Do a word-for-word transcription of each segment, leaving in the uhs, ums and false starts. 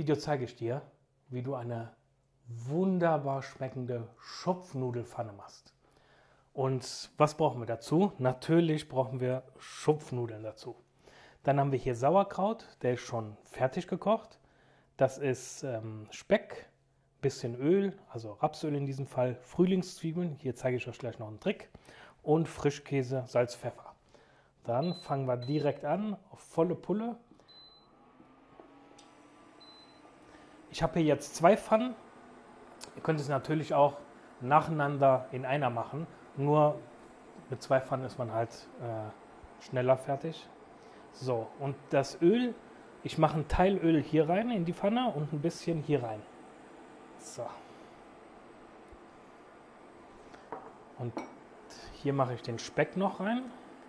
Video zeige ich dir, wie du eine wunderbar schmeckende Schupfnudelpfanne machst. Und was brauchen wir dazu? Natürlich brauchen wir Schupfnudeln dazu. Dann haben wir hier Sauerkraut, der ist schon fertig gekocht. Das ist ähm, Speck, bisschen Öl, also Rapsöl in diesem Fall, Frühlingszwiebeln, hier zeige ich euch gleich noch einen Trick, und Frischkäse, Salz, Pfeffer. Dann fangen wir direkt an, auf volle Pulle. Ich habe hier jetzt zwei Pfannen. Ihr könnt es natürlich auch nacheinander in einer machen. Nur mit zwei Pfannen ist man halt äh, schneller fertig. So, und das Öl, ich mache einen Teil Öl hier rein in die Pfanne und ein bisschen hier rein. So. Und hier mache ich den Speck noch rein.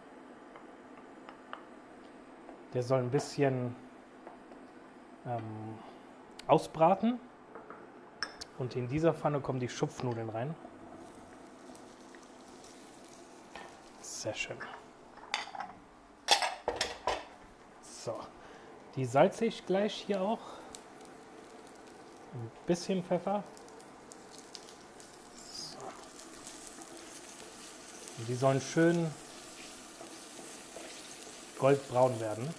Der soll ein bisschen ähm, ausbraten. Und in dieser Pfanne kommen die Schupfnudeln rein. Sehr schön. So, die salze ich gleich hier auch. Ein bisschen Pfeffer. So. Und die sollen schön goldbraun werden.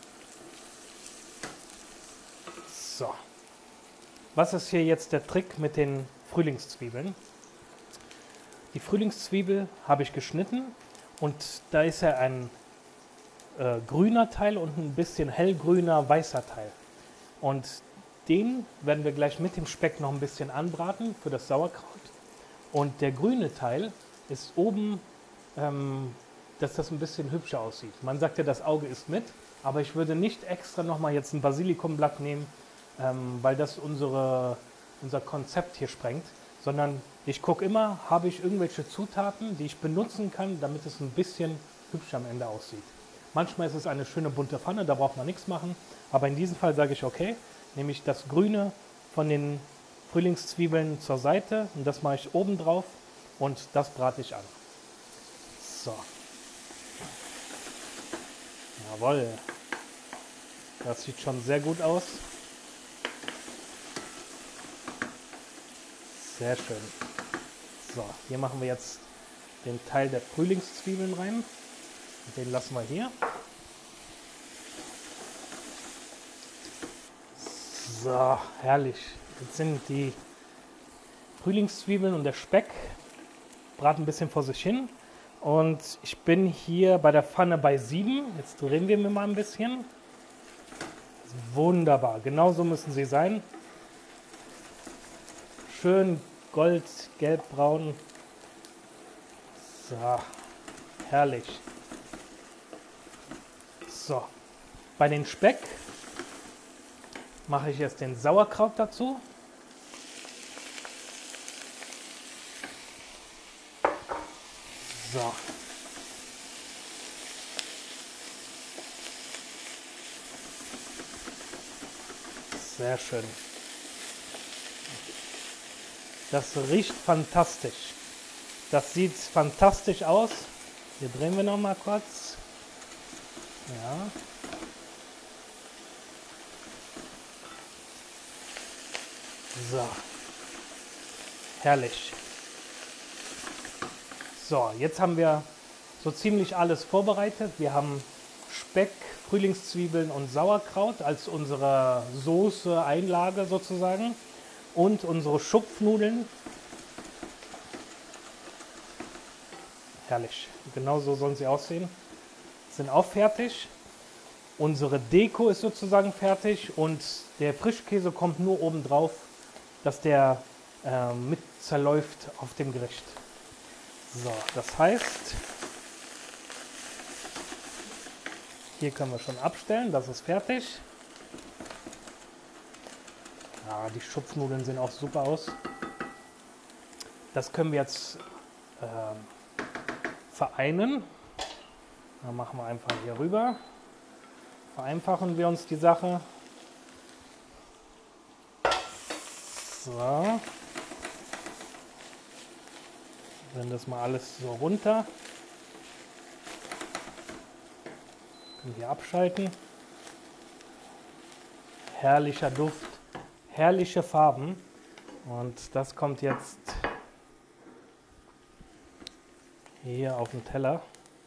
So. Was ist hier jetzt der Trick mit den Frühlingszwiebeln? Die Frühlingszwiebel habe ich geschnitten und da ist ja ein äh, grüner Teil und ein bisschen hellgrüner weißer Teil. Und den werden wir gleich mit dem Speck noch ein bisschen anbraten für das Sauerkraut. Und der grüne Teil ist oben, ähm, dass das ein bisschen hübscher aussieht. Man sagt ja, das Auge isst mit, aber ich würde nicht extra nochmal jetzt ein Basilikumblatt nehmen, ähm, weil das unsere, unser Konzept hier sprengt, sondern ich gucke immer, habe ich irgendwelche Zutaten, die ich benutzen kann, damit es ein bisschen hübsch am Ende aussieht. Manchmal ist es eine schöne bunte Pfanne, da braucht man nichts machen, aber in diesem Fall sage ich, okay, nehme ich das Grüne von den Frühlingszwiebeln zur Seite und das mache ich oben drauf und das brate ich an. So. Jawohl. Das sieht schon sehr gut aus. Sehr schön. So, hier machen wir jetzt den Teil der Frühlingszwiebeln rein. Den lassen wir hier. So, herrlich. Jetzt sind die Frühlingszwiebeln und der Speck braten ein bisschen vor sich hin. Und ich bin hier bei der Pfanne bei sieben. Jetzt drehen wir mir mal ein bisschen. Wunderbar, genau so müssen sie sein. Schön gold, gelbbraun. So, herrlich. So, bei den Speck mache ich jetzt den Sauerkraut dazu. So. Sehr schön. Das riecht fantastisch. Das sieht fantastisch aus. Hier drehen wir noch mal kurz. Ja. So. Herrlich. So, jetzt haben wir so ziemlich alles vorbereitet. Wir haben Speck, Frühlingszwiebeln und Sauerkraut als unsere Soße, Einlage sozusagen. Und unsere Schupfnudeln. Herrlich. Genau so sollen sie aussehen. Sind auch fertig. Unsere Deko ist sozusagen fertig und der Frischkäse kommt nur oben drauf, dass der äh, mit zerläuft auf dem Gericht. So, das heißt, hier können wir schon abstellen, das ist fertig. Ja, die Schupfnudeln sehen auch super aus. Das können wir jetzt äh, vereinen. Dann machen wir einfach hier rüber. Vereinfachen wir uns die Sache. So. Dann das mal alles so runter. Können wir abschalten. Herrlicher Duft. herrliche Farben. Und das kommt jetzt hier auf den Teller.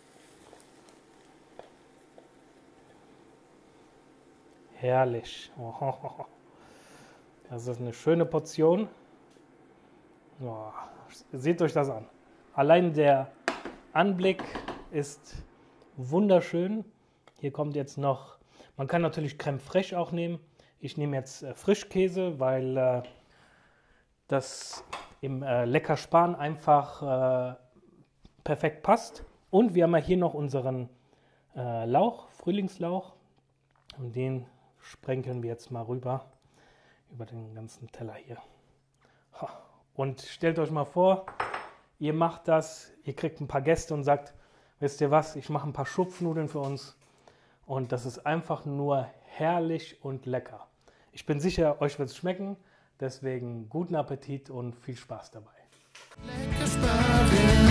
Herrlich. Oh, das ist eine schöne Portion. Oh, seht euch das an. Allein der Anblick ist wunderschön. Hier kommt jetzt noch, man kann natürlich Crème fraîche auch nehmen. Ich nehme jetzt äh, Frischkäse, weil äh, das im äh, Lecker Span einfach äh, perfekt passt. Und wir haben ja hier noch unseren äh, Lauch, Frühlingslauch. Und den sprenkeln wir jetzt mal rüber, über den ganzen Teller hier. Und stellt euch mal vor, ihr macht das, ihr kriegt ein paar Gäste und sagt, wisst ihr was, ich mache ein paar Schupfnudeln für uns. Und das ist einfach nur herrlich und lecker. Ich bin sicher, euch wird es schmecken. Deswegen guten Appetit und viel Spaß dabei. Lecker Spargel.